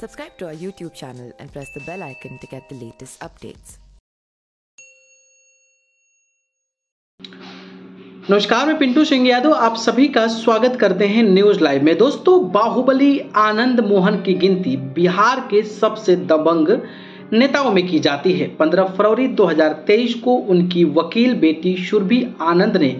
Subscribe to our YouTube channel and press the bell icon to get the latest updates. नमस्कार, मैं पिंटू सिंह यादव आप सभी का स्वागत करते हैं न्यूज लाइव में। दोस्तों, बाहुबली आनंद मोहन की गिनती बिहार के सबसे दबंग नेताओं में की जाती है। 15 फरवरी 2023 को उनकी वकील बेटी सुरभि आनंद ने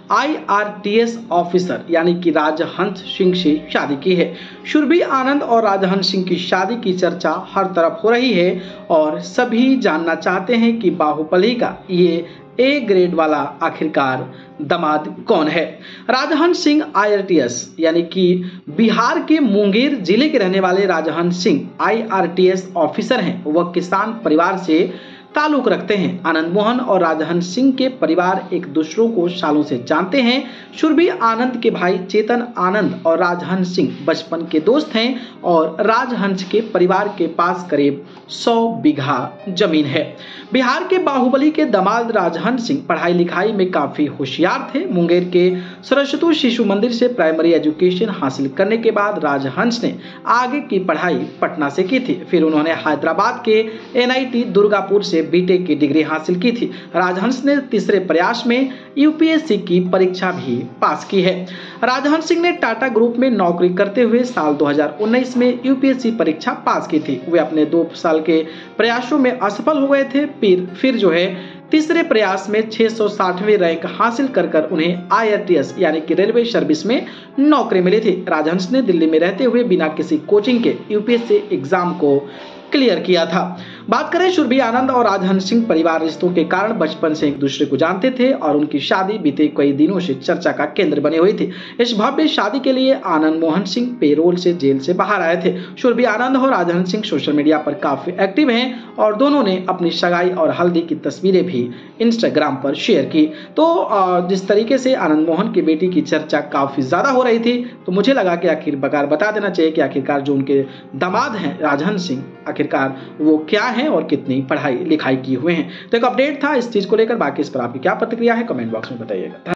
IRTS ऑफिसर यानी कि राजहंस सिंह से शादी की है। सुरभि आनंद और राजहंस सिंह की शादी की चर्चा हर तरफ हो रही है और सभी जानना चाहते हैं कि बाहुबली का ये A ग्रेड वाला आखिरकार दामाद कौन है। राजहंस सिंह IRTS यानी कि बिहार के मुंगेर जिले के रहने वाले राजहंस सिंह IRTS ऑफिसर हैं। वह किसान परिवार से ताल्लुक रखते हैं। आनंद मोहन और राजहंस सिंह के परिवार एक दूसरों को सालों से जानते हैं। सुरभि आनंद के भाई चेतन आनंद और राजहंस सिंह बचपन के दोस्त हैं और राजहंस के परिवार के पास करीब 100 बीघा जमीन है। बिहार के बाहुबली के दामाद राजहंस सिंह पढ़ाई लिखाई में काफी होशियार थे। मुंगेर के सरस्वती शिशु मंदिर से प्राइमरी एजुकेशन हासिल करने के बाद राजहंस ने आगे की पढ़ाई पटना से की थी। फिर उन्होंने हैदराबाद के NIT दुर्गापुर से बीटेक की डिग्री हासिल की थी। राजहंस ने तीसरे प्रयास में UPSC की परीक्षा भी पास की है। राजहंस सिंह ने टाटा ग्रुप में नौकरी करते हुए साल 2019 में UPSC परीक्षा पास की थी। वे अपने 2 साल के प्रयासों में असफल हो गए थे। फिर तीसरे प्रयास में 660वें रैंक हासिल कर उन्हें IRTS यानी कि रेलवे सर्विस में नौकरी मिली थी। राजहंस ने दिल्ली में रहते हुए बिना किसी कोचिंग के UPSC एग्जाम को क्लियर किया था। बात करें सुरभि आनंद और राजहंस सिंह, परिवार रिश्तों के कारण बचपन से एक दूसरे को जानते थे और उनकी शादी बीते कई दिनों से चर्चा का केंद्र बनी हुई थी। इस भव्य शादी के लिए आनंद मोहन सिंह पेरोल से जेल से बाहर आए थे। सुरभि आनंद और राजहंस सिंह सोशल मीडिया पर काफी एक्टिव हैं और दोनों ने अपनी सगाई और हल्दी की तस्वीरें भी इंस्टाग्राम पर शेयर की। तो जिस तरीके से आनंद मोहन की बेटी की चर्चा काफी ज्यादा हो रही थी, तो मुझे लगा कि आखिरकार बता देना चाहिए कि आखिरकार जो उनके दामाद हैं राजहंस सिंह, आखिरकार वो क्या है और कितनी पढ़ाई लिखाई की हुए हैं। तो एक अपडेट था इस चीज को लेकर। बाकी इस पर आपकी क्या प्रतिक्रिया है कमेंट बॉक्स में बताइएगा।